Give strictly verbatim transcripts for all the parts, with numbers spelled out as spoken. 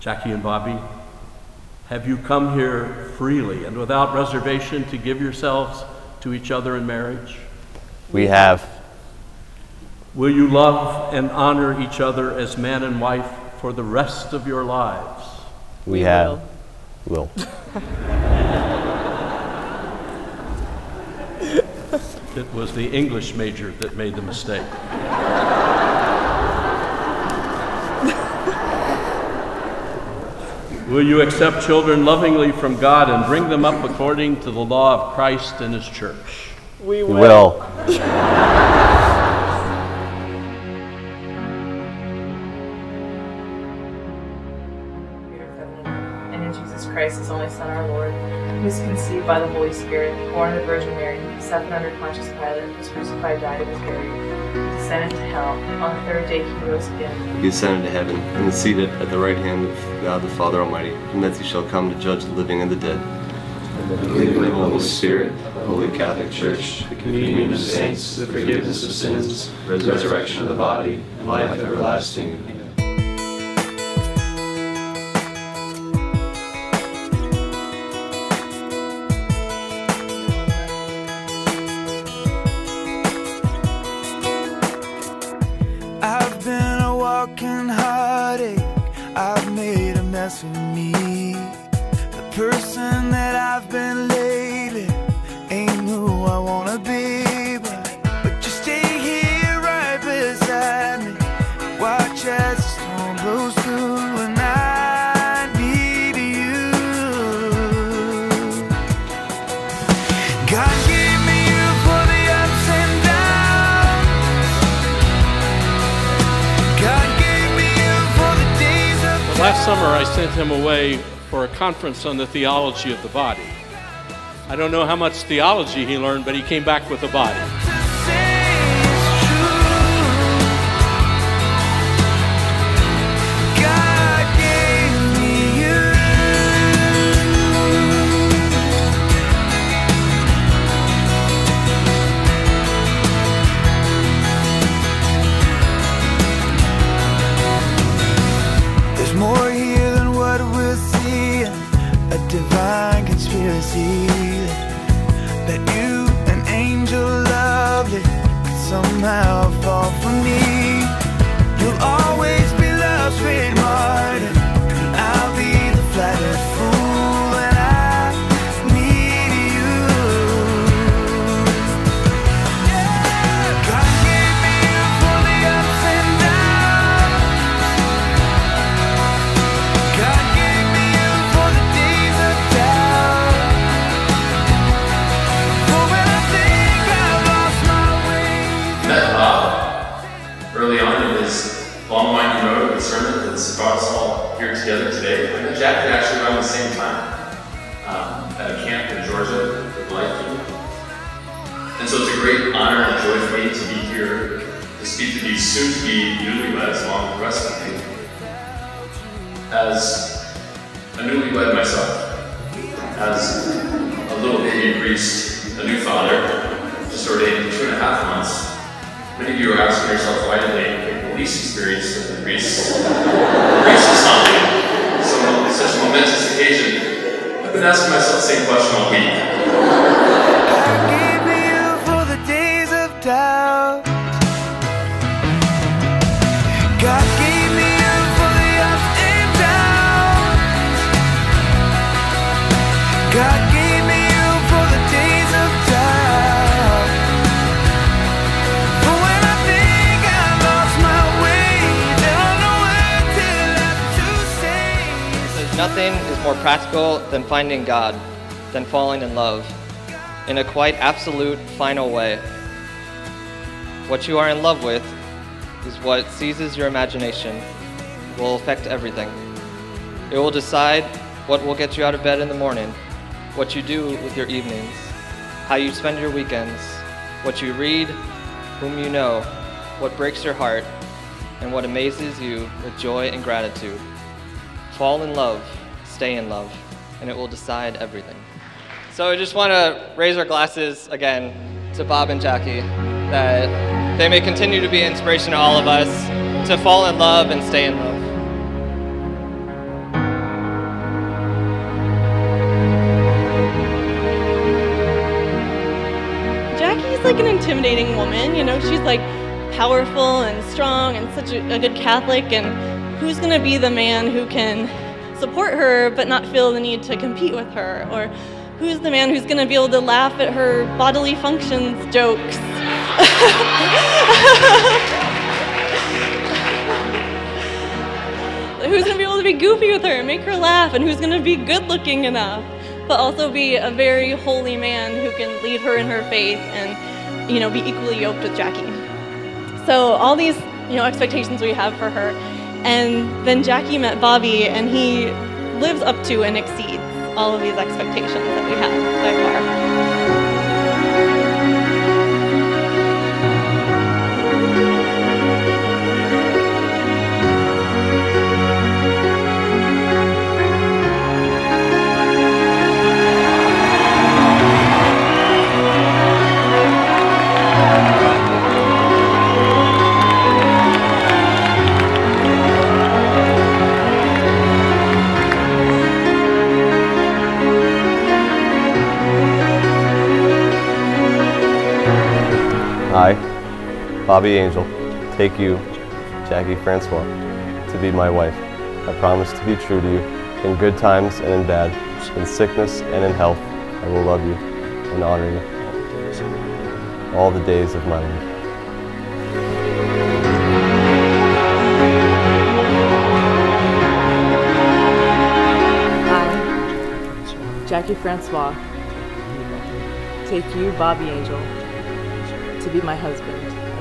Jackie and Bobby, have you come here freely and without reservation to give yourselves to each other in marriage? We have. Will you love and honor each other as man and wife for the rest of your lives? We, we have. Will. It was the English major that made the mistake. Will you accept children lovingly from God and bring them up according to the law of Christ and His church? We will. We will. And in Jesus Christ, His only Son, our Lord, who was conceived by the Holy Spirit, born of the Virgin Mary, suffered under Pontius Pilate, was crucified, died, and was buried. He descended to hell. On the third day He rose again. He ascended to heaven, and is seated at the right hand of God the Father Almighty, from thence He shall come to judge the living and the dead. I believe in the Holy Spirit, the Holy Catholic Church, the communion of saints, the forgiveness of sins, the resurrection of the body, and life everlasting. I've been a walking heartache, I've made a mess of me. The person that I've been lately ain't who I wanna be, but, but you stay here right beside me. Watch as the storm blows through and I need you. God gave me you for the ups and downs. God gave me you for the days of Last summer I sent him away for a conference on the theology of the body. I don't know how much theology he learned, but he came back with a body. There's more here than what we're seeing, a divine conspiracy that you, an angel lovely, could somehow fall for me. You'll always be love's great martyr, and I'll be the flattered fool, and I need you. God gave me you for the ups and downs. God gave me you for the days of doubt. For when I think I've lost my way. Met Bob early on in his long winding road of the sermon that's brought us all here together today. I met Jaclyn actually around the same time um, at a camp in Georgia with Life People. And so it's a great honor and joy for me to be here to speak to these soon-to-be newlyweds along with the rest of you. As a newlywed myself, as a little baby priest, a new father, just ordained two and a half months, many of you are asking yourself why did they pick the least experienced of the priests? Priest assembly. So such a momentous occasion. I've been asking myself the same question all week. God gave me you for the days of doubt. God gave me you for the ups and downs. God gave me you for the days of doubt. For when I think I've lost my way, there are no words left to say. Says nothing is more practical than finding God, than falling in love, in a quite absolute, final way. What you are in love with is what seizes your imagination, will affect everything. It will decide what will get you out of bed in the morning, what you do with your evenings, how you spend your weekends, what you read, whom you know, what breaks your heart, and what amazes you with joy and gratitude. Fall in love, stay in love, and it will decide everything. So I just want to raise our glasses again to Bob and Jackie, that they may continue to be an inspiration to all of us to fall in love and stay in love. like an intimidating woman, you know, she's like powerful and strong and such a, a good Catholic, and who's gonna be the man who can support her but not feel the need to compete with her? Or who's the man who's gonna be able to laugh at her bodily functions jokes? Who's gonna be able to be goofy with her and make her laugh, and who's gonna be good looking enough, but also be a very holy man who can lead her in her faith and, you know, be equally yoked with Jackie. So all these, you know, expectations we have for her. And then Jackie met Bobby, and he lives up to and exceeds all of these expectations that we have by far. I, Bobby Angel, take you, Jackie Francois, to be my wife. I promise to be true to you in good times and in bad, in sickness and in health. I will love you and honor you all the days of my life. I, Jackie Francois, take you, Bobby Angel, to be my husband.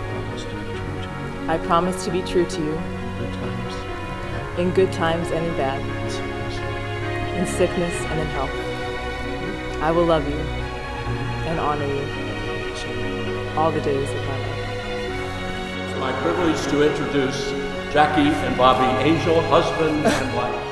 I promise to be true to you in good times and in bad, in sickness and in health. I will love you and honor you all the days of my life. It's my privilege to introduce Jackie and Bobby Angel, husband and wife.